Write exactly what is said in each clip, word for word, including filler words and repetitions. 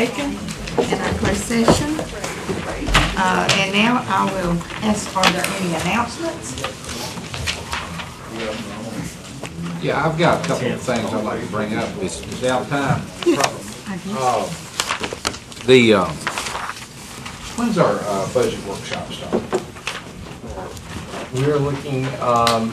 taken in our closed session. Uh, and now I will ask, are there any announcements? Yeah, I've got a couple of things I'd like to bring up. It's down time. Uh, the, uh, when's our uh, budget workshop start? We are looking, um,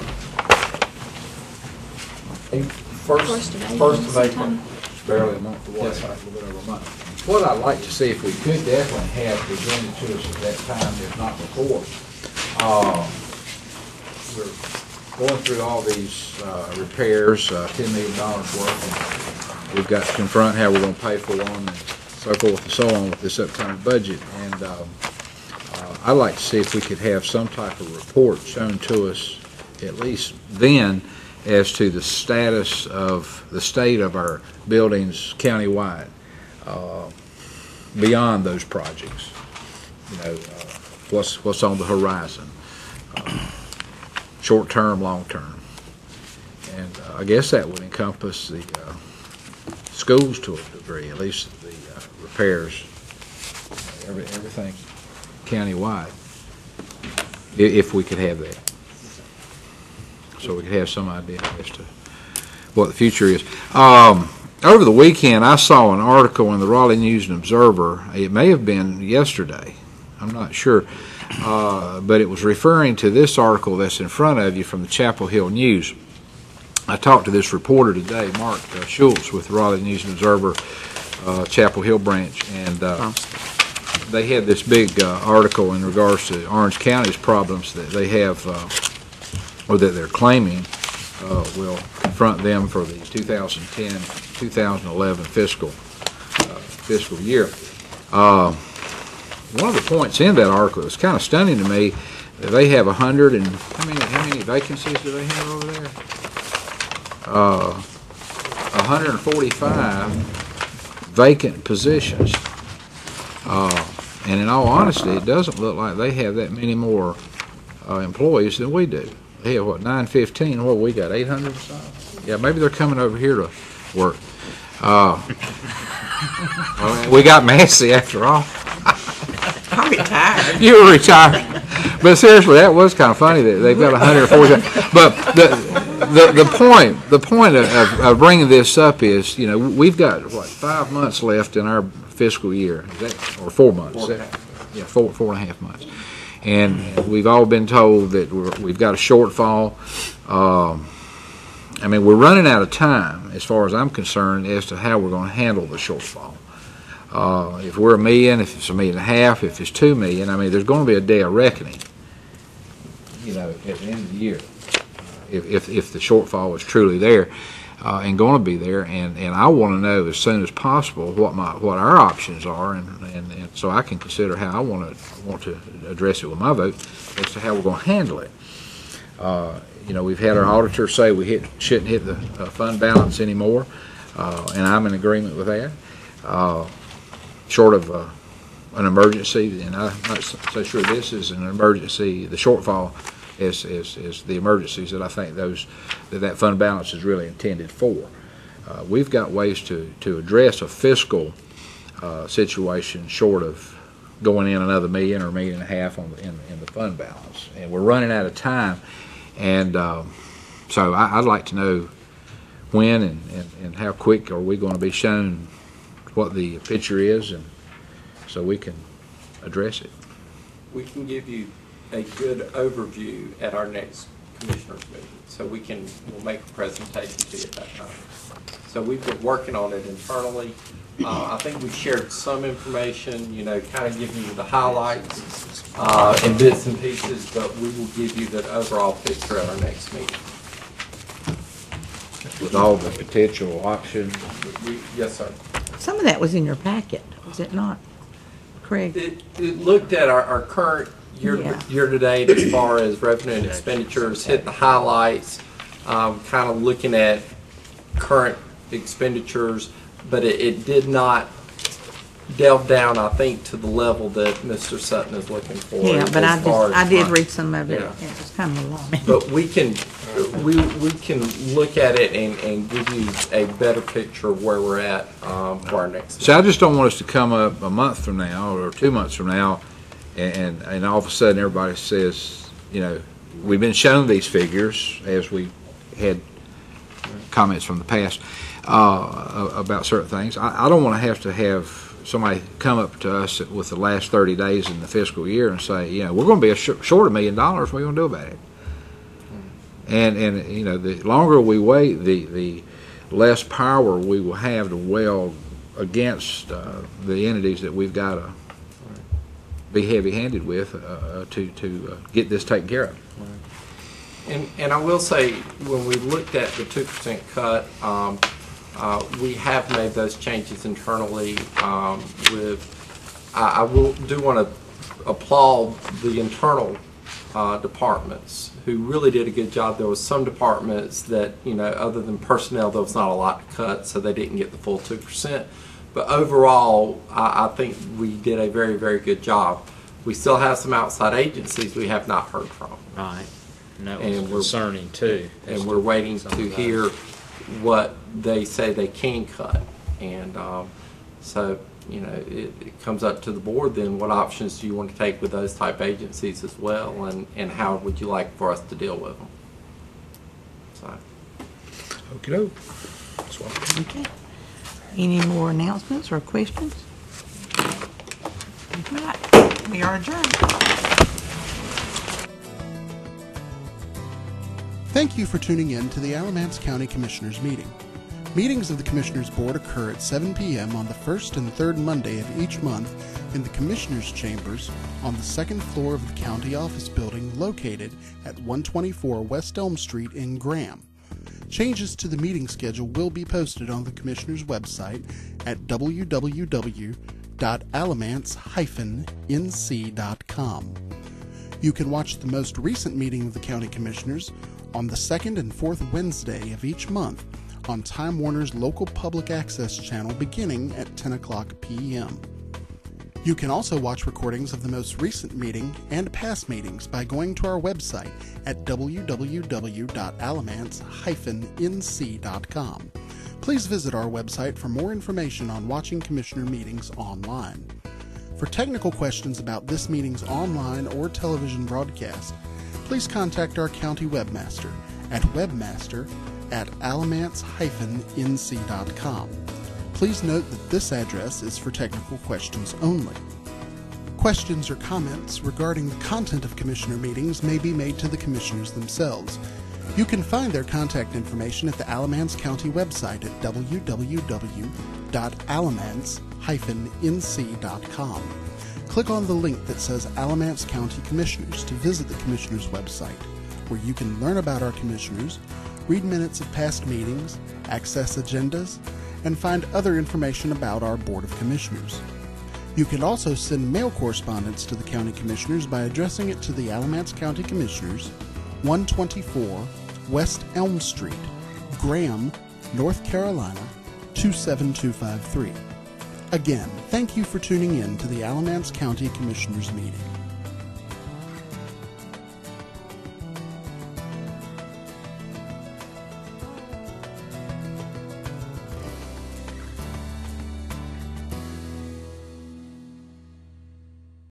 first, First of April. first of April. sometime. It's barely a month away, Yes, sir. a little bit over a month. What I'd like to see if we could definitely have presented to us at that time, if not before. Uh, we're going through all these uh, repairs, uh, ten million dollars worth, and we've got to confront how we're going to pay for them and so forth and so on with this upcoming budget. And um, uh, I'd like to see if we could have some type of report shown to us at least then as to the status of the state of our buildings countywide, uh, beyond those projects. You know, uh, what's what's on the horizon, uh, short term, long term, and uh, I guess that would encompass the uh, schools to a degree, at least the uh, repairs, every, everything countywide, if, if we could have that. So we could have some idea as to what the future is. Um, over the weekend, I saw an article in the Raleigh News and Observer. It may have been yesterday. I'm not sure. Uh, but it was referring to this article that's in front of you from the Chapel Hill News. I talked to this reporter today, Mark uh, Schultz, with the Raleigh News and Observer, uh, Chapel Hill branch, and uh, they had this big uh, article in regards to Orange County's problems that they have, uh, or that they're claiming uh, will confront them for the two thousand ten two thousand eleven fiscal uh, fiscal year. Uh, one of the points in that article is kind of stunning to me. That they have a hundred and how many how many vacancies do they have over there? Uh, one hundred forty-five vacant positions. Uh, and in all honesty, it doesn't look like they have that many more uh, employees than we do. They have, what, nine fifteen, what, we got eight hundred or something? Yeah, maybe they're coming over here to work. Uh, well, we got Massey after all. I'm retired. You were retired. But seriously, that was kind of funny that they've got one hundred forty. But the the the point the point of, of, of bringing this up is, you know, we've got what five months left in our fiscal year, is that, or four months? Four Is that, yeah, four four and a half months. And we've all been told that we're, we've got a shortfall. Um, I mean, we're running out of time, as far as I'm concerned, as to how we're going to handle the shortfall. Uh, if we're a million, if it's a million and a half, if it's two million, I mean, there's going to be a day of reckoning, you know, at the end of the year, if, if, if the shortfall is truly there uh, and going to be there. And, and I want to know as soon as possible what my what our options are, and, and, and so I can consider how I want to want to address it with my vote as to how we're going to handle it. Uh, you know, we've had our auditor say we hit, shouldn't hit the uh, fund balance anymore, uh, and I'm in agreement with that. Uh, short of uh, an emergency, and I'm not so sure this is an emergency, the shortfall is, is, is the emergencies that I think those that, that fund balance is really intended for. Uh, we've got ways to, to address a fiscal uh, situation short of going in another million or a million and a half on the, in, in the fund balance. And we're running out of time, and um, so I, I'd like to know when and, and, and how quick are we going to be shown what the picture is, and so we can address it. We can give you a good overview at our next commissioners meeting, so we can we'll make a presentation to you at that time. So we've been working on it internally. Uh, I think we shared some information, you know, kind of giving you the highlights uh, in bits and pieces, but we will give you the overall picture at our next meeting. With all the potential options. We, yes, sir. Some of that was in your packet, was it not, Craig? It, it looked at our, our current year, Yeah. year to date as far as revenue and expenditures, hit the highlights, um, kind of looking at current expenditures, but it, it did not delve down, I think, to the level that Mister Sutton is looking for. Yeah, but I as far just, I as- did read some of it. Yeah. It was kind of alarming. But we can, we, we can look at it and, and give you a better picture of where we're at um, for our next. So I just don't want us to come up a month from now or two months from now, and, and all of a sudden everybody says, you know, we've been shown these figures as we had comments from the past uh, about certain things. I, I don't want to have to have somebody come up to us with the last thirty days in the fiscal year and say, you know, we're going to be a sh short a million dollars. What are you going to do about it? And, and you know, the longer we wait, the, the less power we will have to wail against uh, the entities that we've got to be heavy-handed with uh, to, to uh, get this taken care of. And, and I will say, when we looked at the two percent cut, um, uh, we have made those changes internally. Um, with, I, I will do want to applaud the internal uh, departments who really did a good job. There was some departments that, you know, other than personnel, there was not a lot to cut, so they didn't get the full two percent. But overall, I, I think we did a very, very good job. We still have some outside agencies we have not heard from. Right. And that And was we're- concerning too. And we're waiting Some to of those. hear what they say they can cut. And um, so, you know, it, it comes up to the board then, what options do you want to take with those type agencies as well, and, and how would you like for us to deal with them? So. Okey-doke. Okay. Any more announcements or questions? If not, we are adjourned. Thank you for tuning in to the Alamance County Commissioners meeting. Meetings of the Commissioners Board occur at seven p m on the first and third Monday of each month in the Commissioners' Chambers on the second floor of the County Office Building located at one twenty-four West Elm Street in Graham. Changes to the meeting schedule will be posted on the Commissioners' website at w w w dot alamance dash n c dot com. You can watch the most recent meeting of the County Commissioners on the second and fourth Wednesday of each month on Time Warner's local public access channel beginning at ten o'clock p m You can also watch recordings of the most recent meeting and past meetings by going to our website at w w w dot alamance dash n c dot com. Please visit our website for more information on watching Commissioner meetings online. For technical questions about this meeting's online or television broadcast, please contact our county webmaster at webmaster at alamance dash n c dot com. Please note that this address is for technical questions only. Questions or comments regarding the content of Commissioner meetings may be made to the Commissioners themselves. You can find their contact information at the Alamance County website at w w w dot alamance dash n c dot com. Click on the link that says Alamance County Commissioners to visit the Commissioners website, where you can learn about our Commissioners, read minutes of past meetings, access agendas, and find other information about our Board of Commissioners. You can also send mail correspondence to the County Commissioners by addressing it to the Alamance County Commissioners, one twenty-four West Elm Street, Graham, North Carolina, two seven two five three. Again, thank you for tuning in to the Alamance County Commissioners meeting.